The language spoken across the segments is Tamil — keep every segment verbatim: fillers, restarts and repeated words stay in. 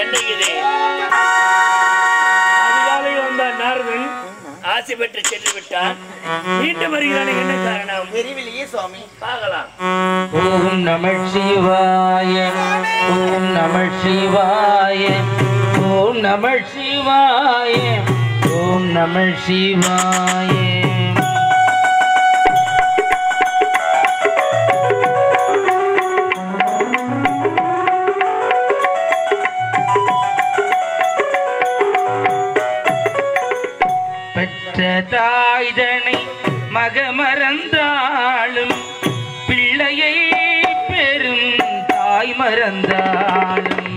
என்ன இது? அதிகாலை வந்தார் நாரதன், ஆசை பெற்று சென்று விட்டான். மீண்டும் வருகிறான். என்ன காரணம் தெரியவில்லையே சுவாமி. பார்க்கலாம். ஓம் நமः சிவாய, ஓம் நமः சிவாய, ஓம் நமः சிவாய, ஓம் நமः சிவாய. தாய்தனை மகமறந்தாளும் பிள்ளையை பெரும் தாய் மறந்தாளும்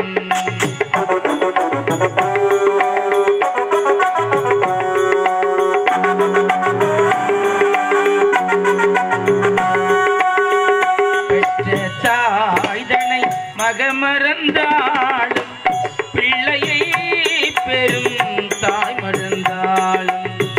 பெற்ற தாய்தனை மகமறந்தாளும் பிள்ளையை பெரும் தாய் மறந்தாளும்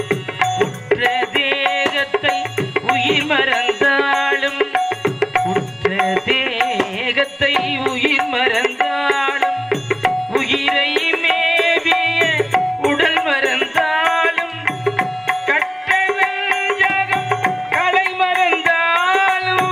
உயிர் மறந்தாலும் உற்ற தேகத்தை உயிர் மறந்தாலும் உயிரை மேவிய உடல் மறந்தாலும் கட்ட நெஞ்சகம் கலை மறந்தாலும்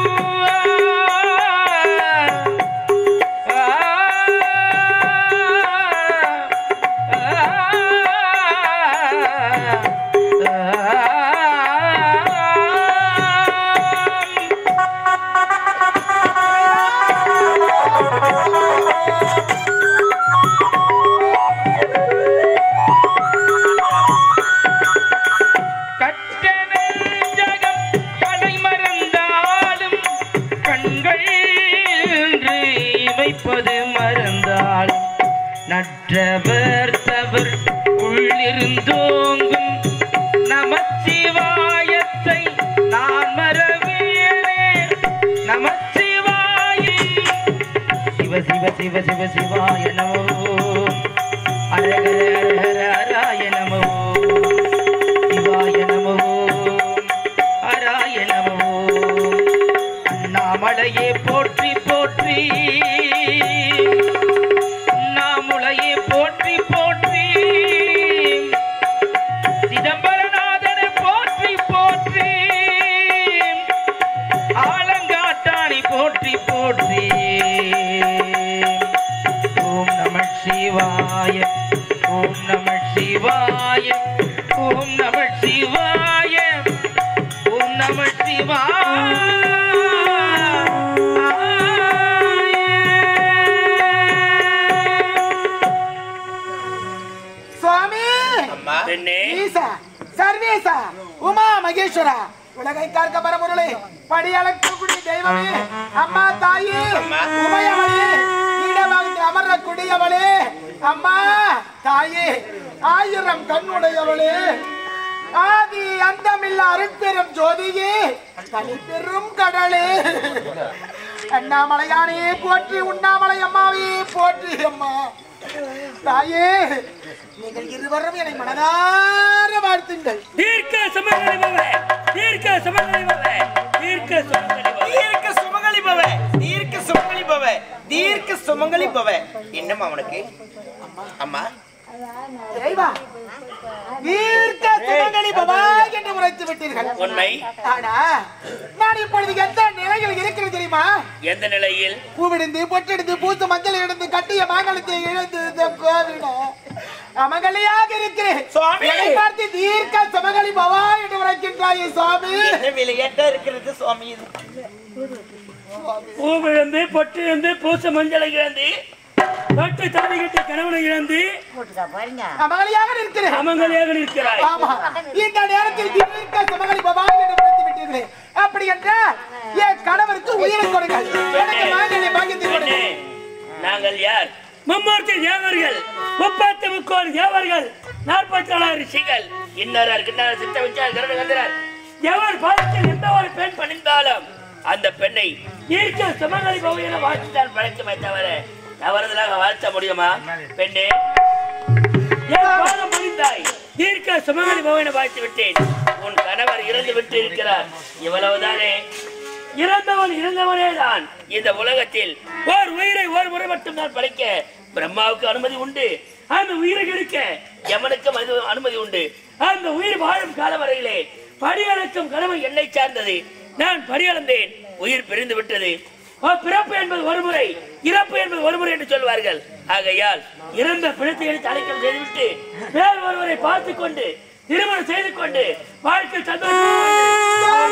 மறந்தால் நற்றவர் தவர் உள்ளிருந்தோங்கும் நமச்சிவாயத்தை நான் மறவேனே. நமச்சிவாய சிவ சிவ சிவ சிவ சிவாய நமோ, அரஹர ஹர ஹராய நமோ, சிவாய நமோ, ஹராய நமோ. அண்ணாமலையே போற்றி போற்றி, நாமுலையே போற்றி போற்றி, சிதம்பரநாதனை போற்றி போற்றி, ஆலங்காட்டானை போற்றி போற்றி. ஓம் நமः சிவாய, ஓம் நமः சிவாய, ஓம் நமः சிவாய, ஓம் நமः சிவாய. சர்வேசா உமா மகேஸ்வரா உலகை காக்க பரம்பொருளே படியளக்கக்கூடிய தெய்வமே, அம்மா தாயே உமையவளே, ஈடவாங்கி அமர்ற குடியவளே, அம்மா தாயே ஆயிரம் கண்ணுடையவளே, ஆதி அந்தமில்ல அருட்பெரும் ஜோதியே, தனிப்பெரும் கடலே, அண்ணாமலையானே போற்றி, உண்ணாமலை அம்மாவே போற்றி. அம்மா தாயே நீங்கள் இருவரும் என்னை மனதார வாழ்த்துங்கள். தீர்க்க சுமங்கலி பவே, தீர்க்க சுமங்கலி பவே, தீர்க்க சுமங்கலி பவே, தீர்க்க சுமங்கலி பவே, தீர்க்க சுமங்கலி பவே, தீர்க்க சுமங்கலி பவே. என்னம்மா அவனுக்கு? அம்மா இறைவா, தீர்க்க சுமங்கலி பவா என்று உரைத்து விட்டீர்கள். உண்மை. ஆனா நான் இப்பொழுது எந்த நிலையில் இருக்கிறது தெரியுமா? எந்த நிலையில்? பூவிடுந்து பொட்டெடுத்து பூத்து மஞ்சள் எடுத்து கட்டிய மாங்கலத்தை இழந்து கோவிட அமங்கலியாக இருக்கிறேன். என்னை பார்த்து தீர்க்க சுமங்கலி பவா என்று உரைக்கின்றாயே சுவாமி. விளையாட்டா இருக்கிறது சுவாமி. பூவிழந்து பொட்டு இழந்து பூச மஞ்சளை இழந்து பட்டு தாடி கட்டி கணவனை இழந்து அமங்கலியாக இருக்கிறேன். அமங்கலியாக இருக்கிறாய். ஆமா, இந்த நேரத்தில் தீர்க்க சுமங்கலி பவா என்று உரைத்து விட்டீர்களே, அப்படி என்றால் என் கணவருக்கு உயிரை கொடுங்கள், எனக்கு மாங்கல்ய பாக்கியத்தை கொடுங்கள். நாங்கள் யார்? மும்மூர்த்தி தேவர்கள், முப்பத்தி முக்கோடி தேவர்கள், நாற்பத்தி நாலாயிரம் ரிஷிகள், இன்னொரு கிண்ணார் சித்த வச்சார் கருடகந்தரார். எவர் பாதத்தில் எந்த ஒரு பெண் பணிந்தாலும் அந்த பெண்ணை தீர்க்க சுமங்கலி பவா என வாழ்த்துதான் படைத்துமே தவிர தவறுதலாக வாழ்த்த முடியுமா? பெண்ணே, என் பாதம் பணிந்தாய், தீர்க்க சுமங்கலி பவா என வாழ்த்து விட்டேன். உன் கணவர் இறந்து விட்டு இருக்கிறார், இவ்வளவுதானே? இறந்தவன் இறந்தவனே தான். இந்த உலகத்தில் ஓர் உயிரை ஒரு முறை மட்டும் தான் படைக்க பிரம்மாவுக்கு அனுமதி உண்டு. அந்த உயிரை எடுக்க யமனுக்கும் அனுமதி உண்டு. அந்த உயிர் வாழும் கால வரையிலே படியளக்கும் கடமை என்னை சார்ந்தது. நான் படியளந்தேன், உயிர் பிரிந்து விட்டது. பிறப்பு என்பது ஒரு முறை, இறப்பு என்பது ஒரு முறை என்று சொல்வார்கள். ஆகையால் இறந்த பிணத்தை எடுத்து அடைக்கல் செய்துவிட்டு வேறு ஒருவரை பார்த்துக் கொண்டு திருமணம் செய்து கொண்டு வாழ்க்கை சந்தோஷம்.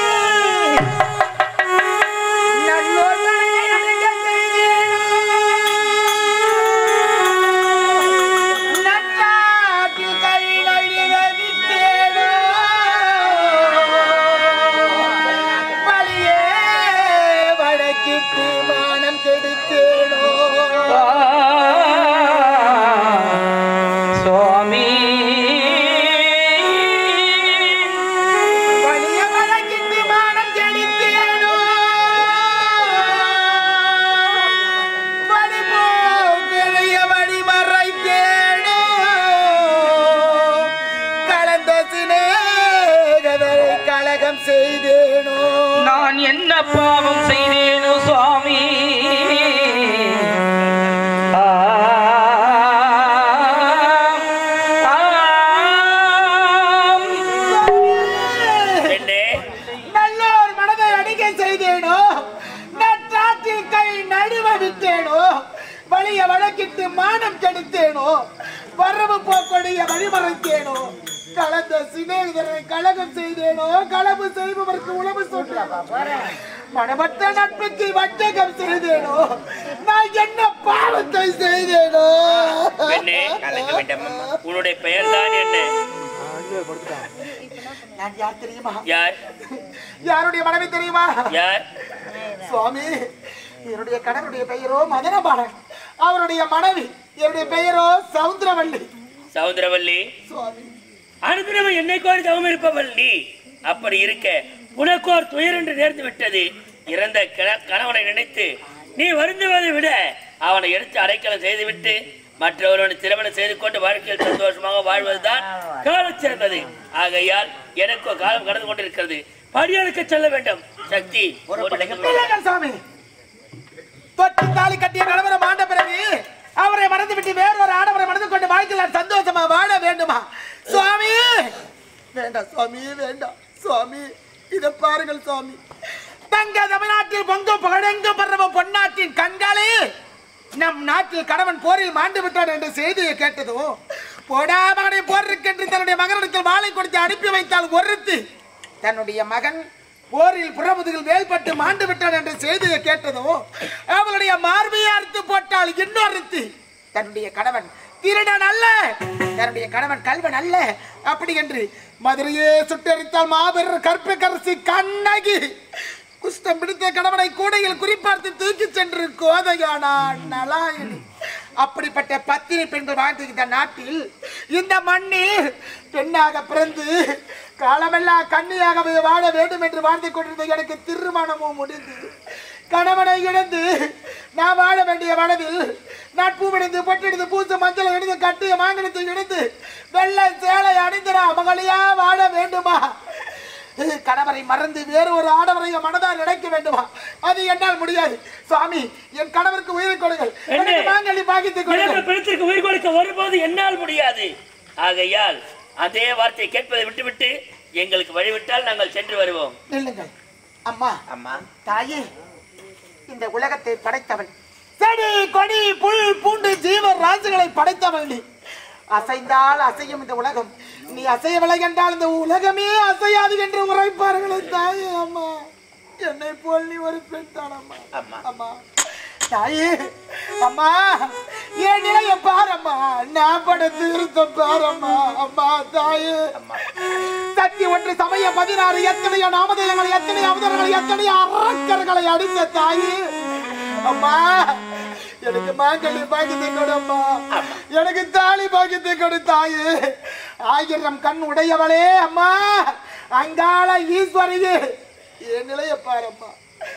நான் என்ன பாவம் செய்தேனோ சுவாமி? நல்லோர் மனதை அடிக்க செய்தேனோ, நற்றாற்றில் கை நடுவ விட்டேனோ, வழிய வழக்கிட்டு மானம் கெடுத்தேனோ, வரவு போக்கொடிய வழிமறைத்தேனோ, கலந்த சிநேகிதரை கலகம் செய்தேனோ, களவு செய்பவருக்கு உணவு சொன்னேன், மனமற்ற நட்புக்கு வட்டகம் செய்தேனோ, நான் என்ன பாவத்தை செய்தேனோ? உன்னுடைய பெயர் தான் என்ன? நான் யார் தெரியுமா? யார்? யாருடைய மனைவி தெரியுமா? யார்? சுவாமி, என்னுடைய கணவருடைய பெயரோ மதனபாலன், அவருடைய மனைவி என்னுடைய பெயரோ சவுந்தரவல்லி. சவுந்தரவல்லி சுவாமி, அனுதினமும் என்னை கோரி தவம் இருப்பவள் நீ. அப்படி இருக்க உனக்கோர் துயர் என்று நேர்ந்து விட்டது. இறந்த கணவனை நினைத்து நீ வருந்துவதை விட அவனை எடுத்து அடைக்கலம் செய்துவிட்டு மற்றவருடன் திருமணம் செய்து கொண்டு வாழ்க்கையில் சந்தோஷமாக வாழ்வதுதான் கால சிறந்தது. ஆகையால் எனக்கோ காலம் கடந்து கொண்டிருக்கிறது. படியெடுக்க செல்ல வேண்டும். சக்தி சாமி, தொட்டு தாலி கட்டிய கணவரை மாண்ட பிறகு அவரை மறந்து விட்டு வேறொரு ஆடவரை மறந்து கொண்டு வாழ்க்கையில் சந்தோஷமா வாழ வேண்டுமா? சுவாமி வேண்டாம், சுவாமி வேண்டாம். சுவாமி இதை பாருங்கள் சுவாமி, தங்க தமிழ்நாட்டில் பொங்கு பகடெங்கும் பரவ பொன்னாட்டின் கண்களே, நம் நாட்டில் கணவன் போரில் மாண்டு விட்டான் என்ற செய்தியை கேட்டதும் போடா மகனை போர் இருக்கின்ற தன்னுடைய மகனிடத்தில் மாலை கொடுத்து அனுப்பி வைத்தால் ஒருத்தி, தன்னுடைய மகன் போரில் புறமுதுகில் வேல்பட்டு மாண்டு விட்டான் என்ற செய்தியை கேட்டதும் அவளுடைய மார்பையை அறுத்து போட்டால் இன்னொருத்தி, தன்னுடைய கணவன் திருடன் அல்ல, தன்னுடைய கணவன் கல்வன் அல்ல அப்படி என்று மதுரையே சுட்டெரித்தால் மாபெரும் கற்பகரசி கண்ணகி குஷ்டம் பிடித்த கணவனை கூடையில் குறிப்பார்த்து தூக்கி சென்று கோதையானான் நலாயினி. அப்படிப்பட்ட பத்தினி பெண்கள் வாழ்ந்துகின்ற நாட்டில் இந்த மண்ணில் பெண்ணாக பிறந்து காலமெல்லாம் கண்ணியாகவே வாழ வேண்டும் என்று வாழ்ந்து கொண்டிருந்த எனக்கு திருமணமும் முடிந்து கணவனை இழந்து நான் வாழ வேண்டிய மனதில் நான் பூவடைந்து பொட்டெடுத்து பூசு மஞ்சள் எடுத்து கட்டிய மாங்கலத்தை எடுத்து வெள்ளை சேலை அணிந்திரா மகளையா வாழ வேண்டுமா? கணவரை மறந்து வேறு ஒரு ஆடவரை மனதால் நினைக்க வேண்டுமா? அது என்னால் முடியாது. சுவாமி, என் கணவருக்கு உயிரை கொடுங்கள், மாங்கலி பாகித்து கொடுங்கள். உயிர் கொடுக்க ஒருபோது என்னால் முடியாது. ஆகையால் அதே வார்த்தையை கேட்பதை விட்டுவிட்டு எங்களுக்கு வழிவிட்டால் நாங்கள் சென்று வருவோம். நில்லுங்கள். அம்மா, அம்மா, தாயே, இந்த உலகத்தை படைத்தவள், செடி கொடி புல் பூண்டு ஜீவ ராசிகளை படைத்தவள் நீ. அசைந்தால் அசையும் இந்த உலகம், நீ அசையவில்லை என்றால் இந்த உலகமே அசையாது என்று உரைப்பார்களே தாயே. அம்மா, என்னை போல் நீ ஒரு பெண் தானம்மா. அம்மா, அம்மா, தாயே, அம்மா, என் நிலைய பாரம்மா, நான் படுத்து இருக்க பாரம்மா. அம்மா, தாயே, சக்தி ஒன்று சமய பதினாறு எத்தனையோ நாமதேயங்களை எத்தனையோ அவதரங்களை எத்தனையோ அரக்கர்களை அடித்த தாயே. அம்மா, எனக்கு மாங்கல்ய பாக்கியத்தை கொடு அம்மா, எனக்கு தாலி பாக்கியத்தை கொடு தாயே. ஆயிரம் கண் உடையவளே அம்மா, அங்காள ஈஸ்வரியே, என் நிலைய பாரம்மா,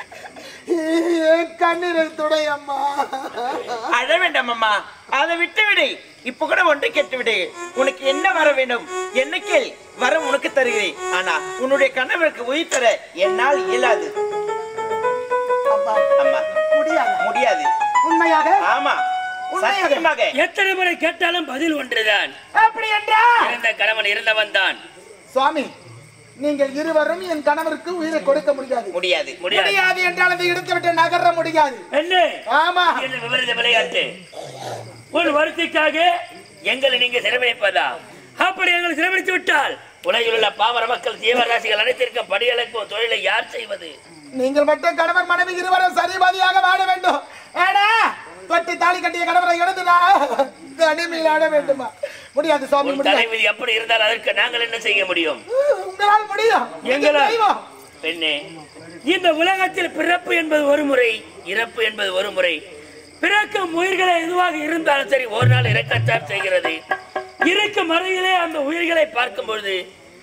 கண்ணீரை துடையம்மா. அழ வேண்டாம் அம்மா, அதை விட்டு விடு. இப்ப கூட ஒன்றை கேட்டு விடு. உனக்கு என்ன வர வேண்டும் என்னைக்கு வர உனக்கு தருகிறேன். ஆனா உன்னுடைய கணவருக்கு உயிர் தர என்னால் இயலாது. உண்மையாக? ஆமா, சத்தியமாக. எத்தனை முறை கேட்டாலும் பதில் ஒன்றுதான். அப்படி என்றால் இறந்த கணவன் இருந்தவன் தான். சுவாமி, நீங்கள் இருவரும் என் கணவருக்கு உயிரை கொடுக்க முடியாது. முடியாது முடியாது என்றால் அதை எடுத்து விட்டு நகர முடியாது. என்ன? ஆமா, என்ன விபரீத விளையாட்டு? ஒரு வருத்திக்காக எங்களை நீங்க சிறைபிடிப்பதா? அப்படி எங்களை சிறைபிடித்து விட்டால் உலகில் உள்ள பாமர மக்கள் ஜீவராசிகள் அனைத்திற்கும் படியளக்கும் தொழிலை யார் செய்வது? நீங்கள் மட்டும் கணவன் மனைவி இருவரும் சரிபாதியாக வாழ வேண்டும். ஏடா தொட்டி தாலி கட்டிய கணவரை எடுத்துனா தனிமையில் ஆட வேண்டுமா? முடியாது சுவாமி, முடியாது. எப்படி இருந்தால் அதற்கு நாங்கள் என்ன செய்ய முடியும்? உங்களால் முடியும். எங்களால். பெண்ணே, இந்த உலகத்தில் பிறப்பு என்பது ஒரு முறை, இறப்பு என்பது ஒரு முறை. பிறக்கும் உயிர்களை எதுவாக இருந்தாலும் சரி, ஒரு நாள் இறக்கத்தான் செய்கிறது. இருக்கும் மறையிலே அந்த உயிர்களை பார்க்கும் பொழுது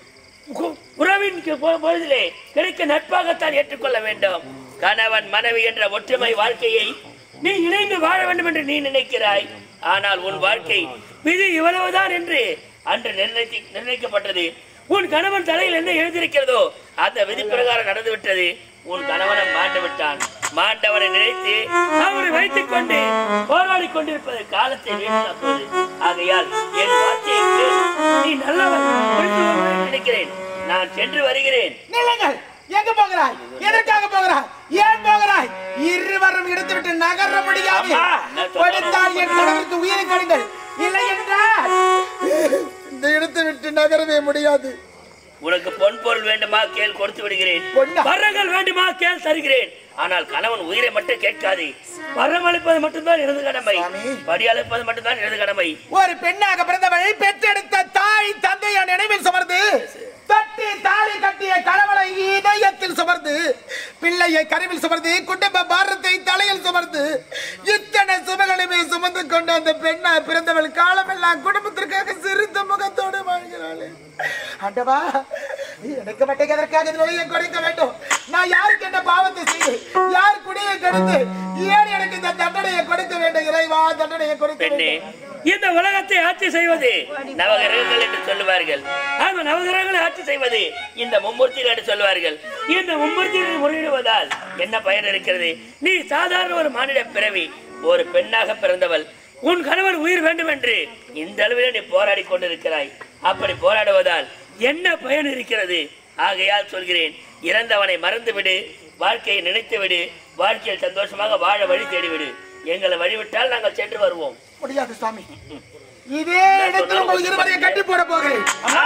உறவின் பொழுதிலே கிடைக்க நட்பாகத்தான் ஏற்றுக்கொள்ள வேண்டும். கணவன் மனைவி என்ற ஒற்றுமை வாழ்க்கையை நீ இணைந்து வாழ வேண்டும் என்று நீ நினைக்கிறாய். ஆனால் உன் வாழ்க்கை விதி இவ்வளவுதான் என்று அன்று நிர்ணயித்து நிர்ணயிக்கப்பட்டது. உன் கணவன் தலையில் என்ன எழுதியிருக்கிறதோ அந்த விதி பிரகாரம் நடந்துவிட்டது. உன் கணவனை மாண்டு விட்டான். மாண்டவனை நினைத்து அவனை வைத்துக் கொண்டு போராடி கொண்டிருப்பது காலத்தை வீணாக்குவது. ஆகையால் என் வார்த்தையை நீ நல்லவன் நினைக்கிறேன். நான் சென்று வருகிறேன். நில்லுங்கள். எங்க போகிறாய்? எதற்காக போகிறாய்? ஏன் போகிறாய்? இருவரும் எடுத்துவிட்டு நகர முடியாது. கொடுத்தால் என் கணவருக்கு உயிரை கொடுங்கள். இல்லை என்றால் இந்த இடத்தை விட்டு நகரவே முடியாது. உனக்கு பொன் பொருள் வேண்டுமா கேள், கொடுத்து விடுகிறேன். வரங்கள் வேண்டுமா கேள், தருகிறேன். ஆனால் கணவன் உயிரை மட்டும் கேட்காது. வரமளிப்பது மட்டும்தான் எனது கடமை. படியளிப்பது மட்டும்தான் எனது கடமை. ஒரு பெண்ணாக பிறந்தவளை பெற்றெடுத்த தாய் தந்தைய நினைவில் சுமர்ந்து தட்டி தாலி கட்டிய கணவனை இதயத்தில் சுமர்ந்து பிள்ளையை கருவில் சுமர்ந்து குடும்ப பாரத்தை தலையில் சுமர்ந்து இத்தனை சுமகளையுமே சுமந்து கொண்டு அந்த பெண்ணா பிறந்தவள் காலமெல்லாம் குடும்பத்திற்காக சிரித்த முகத்தோடு வாழ்கிறாளே. ஆண்டவா, எனக்கு மட்டும் எதற்காக நோயை கொடுக்க வேண்டும்? நான் யாருக்கு என்ன பாவத்தை செய்து, யார் குடியை கெடுத்து ஏன் எனக்கு இந்த தண்டனையை கொடுக்க வேண்டும்? இறைவா, தண்டனையை கொடுக்க வேண்டும். இந்த உலகத்தை ஆட்சி செய்வது நவகிரகங்கள் என்று சொல்லுவார்கள். அந்த நவகிரகங்களை ஆட்சி செய்வது இந்த மும்மூர்த்திகள் என்று சொல்லுவார்கள். இந்த மும்மூர்த்திகள் முறையிடுவதால் என்ன பயன் இருக்கிறது? நீ சாதாரண ஒரு மானிட பிறவி, ஒரு பெண்ணாக பிறந்தவள். உன் கணவர் உயிர் வேண்டும் என்று இந்த அளவில் நீ போராடி கொண்டிருக்கிறாய். அப்படி போராடுவதால் என்ன பயன் இருக்கிறது? ஆகையால் சொல்கிறேன், இறந்தவனை மறந்துவிடு, வாழ்க்கையை நினைத்துவிடு, வாழ்க்கையில் சந்தோஷமாக வாழ வழி தேடிவிடு. எங்களை வழிவிட்டால் நாங்கள் சென்று வருவோம். முடியாது சுவாமி, இதே இடத்தில் உங்கள் இருவரையும் கட்டி போட போகிறேன்.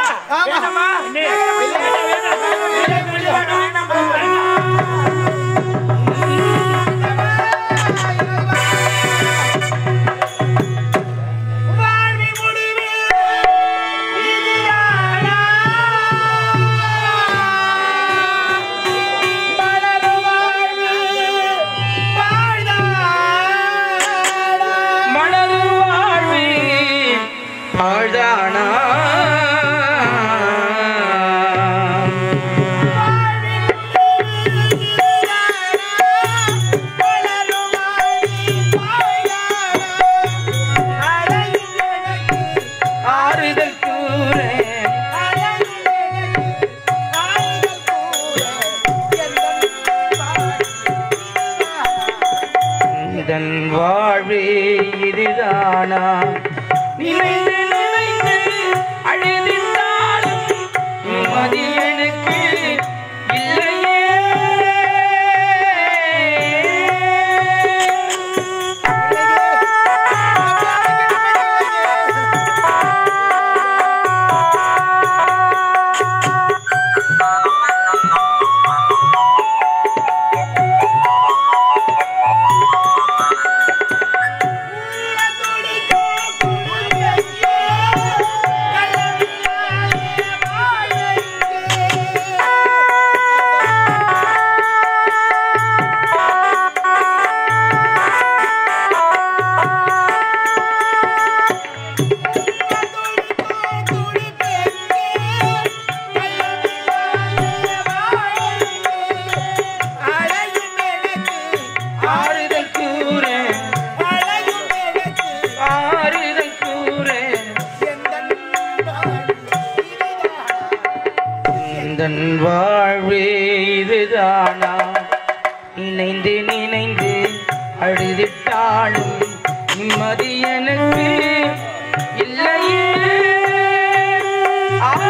வாழ்வே இதுதானா? நினைந்து நினைந்து அழுதினாலும் நிம்மதி எனக்கு இல்லையே. வாழ்வே இதுதானா? நினைந்து நினைந்து அழுதிட்டாலும் நிம்மதி எனக்கு இல்லையே. ஆ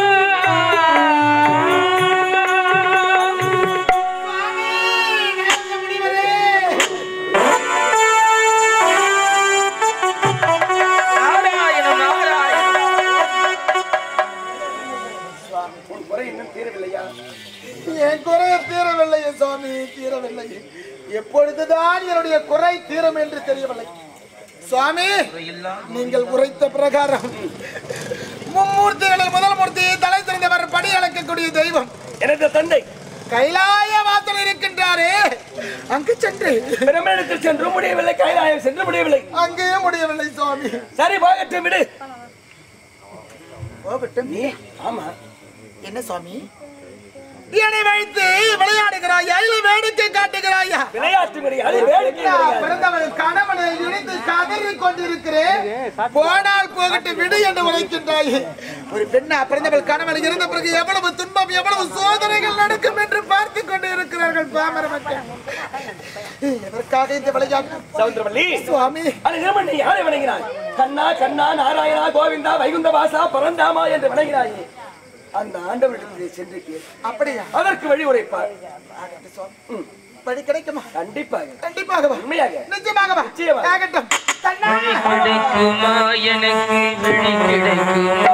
என் குறை தீரவில்லையே சுவாமி, தீரவில்லை. எப்பொழுதுதான் என்னுடைய குறை தீரும் என்று தெரியவில்லை சுவாமி. நீங்கள் உரைத்த பிரகாரம் மும்மூர்த்திகளில் முதல் மூர்த்தியை தலை தெரிந்தவர் படி அளக்கக்கூடிய தெய்வம் எனது தந்தை கைலாய வாசல் இருக்கின்றாரே, அங்கு சென்று பிரம்மேடத்தில் சென்று முடியவில்லை, கைலாயம் சென்று முடியவில்லை, அங்கேயும் முடியவில்லை சுவாமி. சரி போகட்டும் விடு. போகட்டும். ஆமா என்ன சுவாமி, என்னை வைத்து விளையாடுகிறாயா இல்லை வேடிக்கை காட்டுகிறாயா? விளையாட்டு கிடையாது, வேடிக்கை கிடையாது. பிறந்தவள் கணவனை இணைத்து கதறிக் கொண்டிருக்கிறேன். போனால் போகட்டு விடு என்று உரைக்கின்றாயே. ஒரு பெண்ணா பிறந்தவள் கணவன் இருந்த பிறகு எவ்வளவு துன்பம் எவ்வளவு சோதனைகள் நடக்கும் என்று பார்த்துக் கொண்டு இருக்கிறார்கள் பாமர மக்கள். எதற்காக இந்த விளையாட்டு சவுந்தரவல்லி சுவாமி? அது நீ யாரை வணங்கினாய்? கண்ணா கண்ணா நாராயணா கோவிந்தா வைகுந்த வாசா பரந்தாமா என்று வணங்கினாய். அந்த ஆண்டவரிடத்திலே சென்று கேள். அப்படியா? அதற்கு வழி உரைப்பார். வழி கிடைக்குமா? கண்டிப்பாக கண்டிப்பாக உண்மையாக நிச்சயமாக கிடைக்குமா எனக்கு விழி கிடைக்குமா?